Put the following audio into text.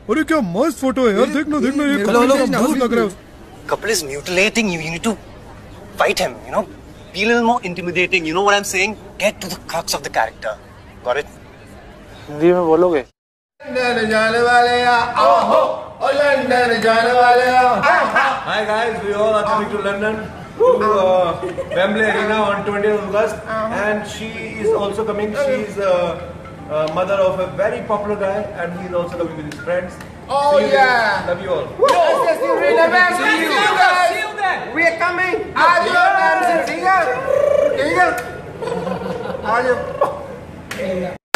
अरे क्या मस्त फोटो है यार, देखना देखना ये मस्त लग रहा है। Couple is mutilating you. You need to fight him. You know, be a little more intimidating. You know what I'm saying? Get to the crux of the character. Got it? Hindi में बोलोगे? लंदन जाने वाले आओ, ओ London जाने वाले आओ। Hi guys, we all are coming to London to Wembley Arena on 20th August, and she is also coming. She is mother of a very popular guy, and he is also coming with his friends. Oh yeah, love you all. See you there. We are coming. Adios, ठीक है?